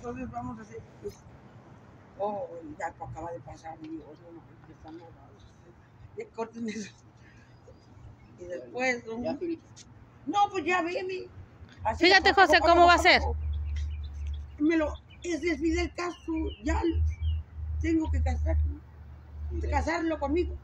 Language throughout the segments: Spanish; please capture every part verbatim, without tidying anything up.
entonces vamos a hacer, pues, oh, ya acaba de pasar, y digo, no, no, que están morados, ya corten eso. Y después, ¿no? Ya, No, pues ya veme. Así, Fíjate, abajo, José, abajo, cómo va a abajo, ser. abajo. Me lo, ese es Fidel Castro, ya tengo que casarlo, casarlo conmigo.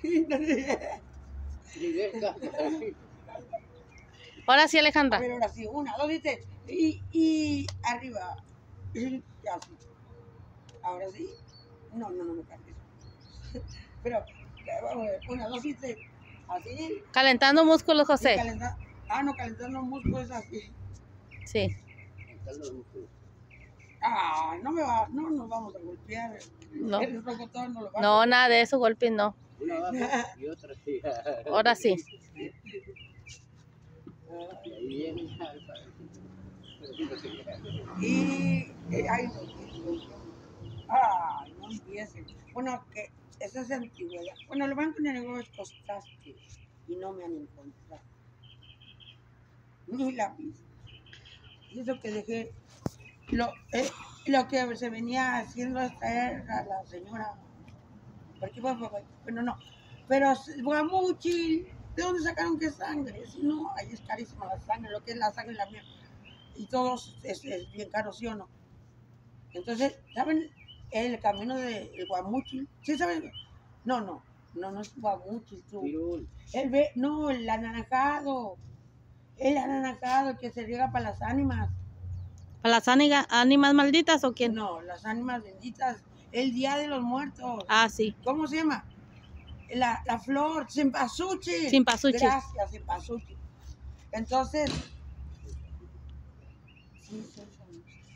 Ahora sí, Alejandra. A ver, ahora sí, una, dos y tres. Y, y arriba. Y así. Ahora sí. No, no, no me cargues. Pero, vamos a ver, una, dos y tres. Así. Calentando músculos, José. Calenta, ah, no, calentando músculos así. Sí. Ah, no me va, no nos vamos a golpear. No. El rocotón no lo va No, nada de eso, golpes no. Una abajo y otra sí. Ahora sí. Y ahí viene y, eh, ay, no, ay, no empiecen. Bueno, que esa es antigüedad. Bueno, lo van con el negocio es costaste y no me han encontrado. Ni lápiz. Y eso que dejé, lo, eh, lo que se venía haciendo es traer a la señora. Porque, bueno, no, pero Guamuchil, ¿de dónde sacaron qué sangre? Si no, ahí es carísima la sangre, lo que es la sangre la mía. Y todo es, es bien caro, ¿sí o no? Entonces, ¿saben el camino del de Guamuchil? ¿Sí saben? No, no, no, no es Guamuchil, tú. El ve, no, el anaranjado. El anaranjado que se riega para las ánimas. ¿Para las ánimas, ánimas malditas o quién? No, las ánimas benditas. El Día de los Muertos. Ah, sí. ¿Cómo se llama? La, la flor, cempasúchil. Cempasúchil. Gracias, cempasúchil. Entonces, sí, sí, sí.